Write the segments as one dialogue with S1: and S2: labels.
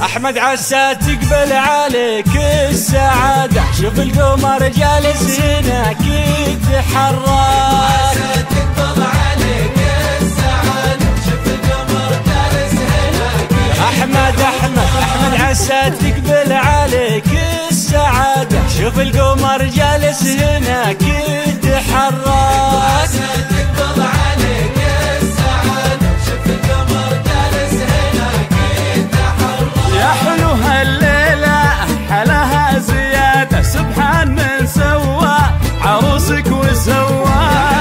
S1: احمد عسى تقبل عليك السعادة، شوف القمر جالس هناك يتحرك.
S2: تقبل عليك السعادة، شوف القمر جالس هناك.
S1: احمد عسى تقبل عليك السعادة، شوف القمر جالس هناك يتحرك.
S2: تقبل عليك السعادة، شوف القمر جالس هناك يتحرك.
S3: يا حلو هالليلة حلاها زيادة، سبحان من سوى عروسك وسوى.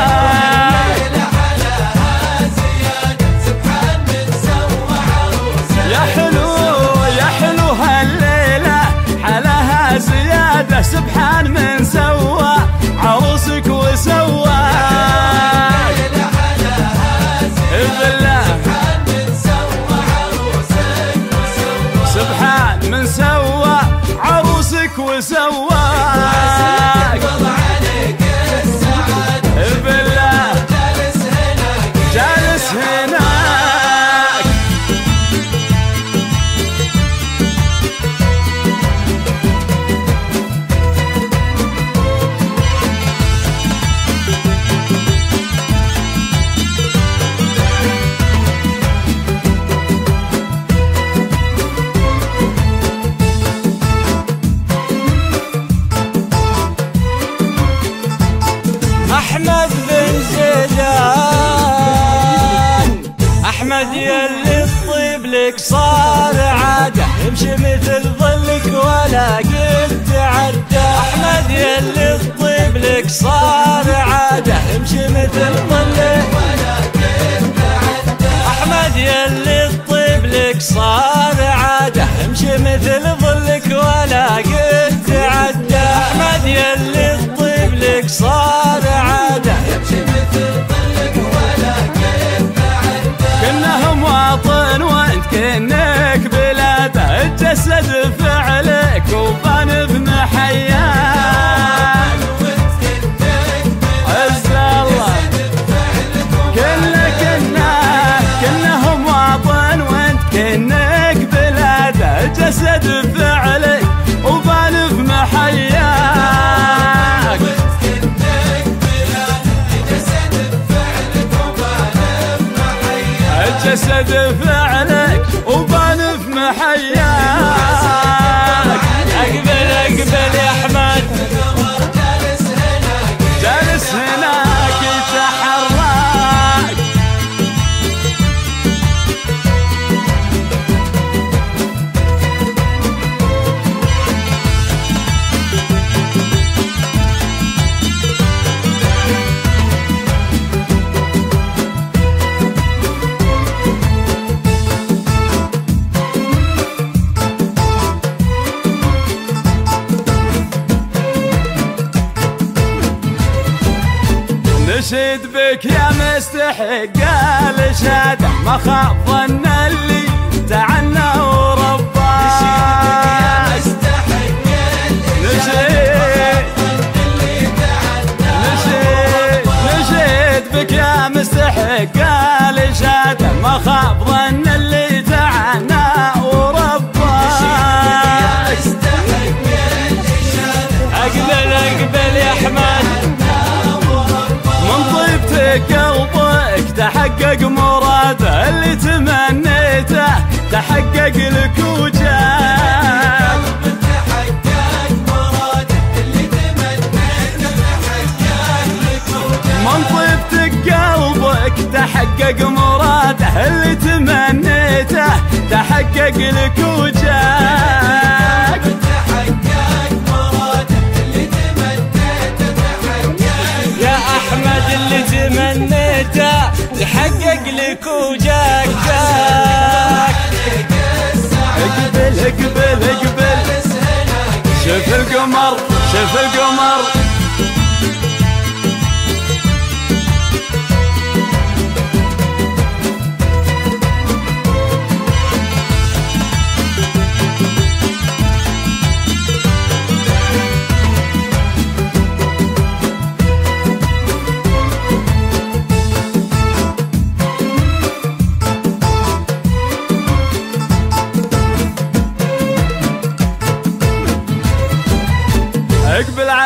S3: سبحان من سوى عروسك وسوى. سبحان من سوى عروسك وسوى. بالله جالس هناك.
S1: احمد بن زيدان، احمد يلي الطيب لك صار عاده، امشي مثل ظلك ولا قد تعدى. احمد يلي الطيب لك صار عاده، امشي مثل ظلك ولا قد تعدى. احمد يلي الطيب لك صار عاده، امشي مثل ظلك ولا قد تعدى. احمد يلي الطيب لك صار عاده،
S2: يمشي مثل ظلك ولا قد تعدى.
S3: كنا مواطن وانت كنك بلاده، الجسد فعلك وبان ابن حياك. عز الله كنا مواطن وانت كنك بلاده، الجسد فعلك وبان ابن حياك. الجسد فعلك وبان في محياك.
S1: اقبل يا احمد،
S3: جالس هناك يتحرك. نشد بك يا مستحق الشهادة، ما خاب ظن اللي تعنى ورباه. نشد بك يا مستحق الشهادة، ما خاب ظن اللي تعنى ورباه.
S1: اقبل يا احمد،
S3: من طيبتك قلبك تحقق مراده، اللي تمنيته تحقق لك وجاك. من طيبتك قلبك تحقق مراده، اللي تمنيته تحقق لك وجاك.
S1: يا احمد اللي تمنيته تحقق لك وجاك.
S3: اقبل شوف القمر شوف القمر.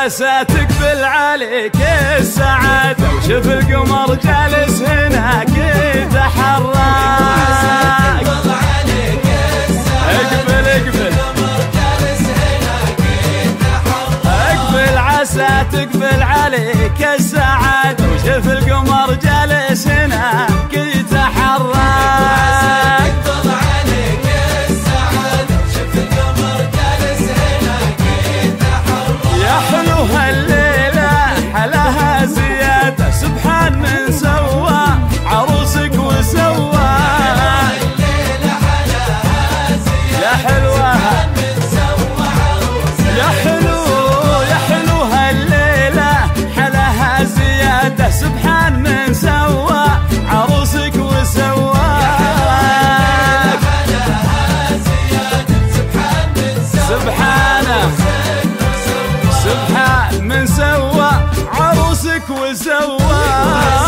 S3: عسى تقبل عليك السعادة، وشوف القمر جالس هناك يتحرك. اقبل اقبل اقبل عسى تقبل عليك السعادة، وشوف القمر جالس هناك يتحرك. يا حلو هالليلة حلاها زيادة، سبحان من سوى عروسك وسوى. يا حلوة يا حلو يا حلو هالليلة حلاها زيادة، سبحان من سوى عروسك وسوى. سبحانه سبحان من سوى عروسك وسوى.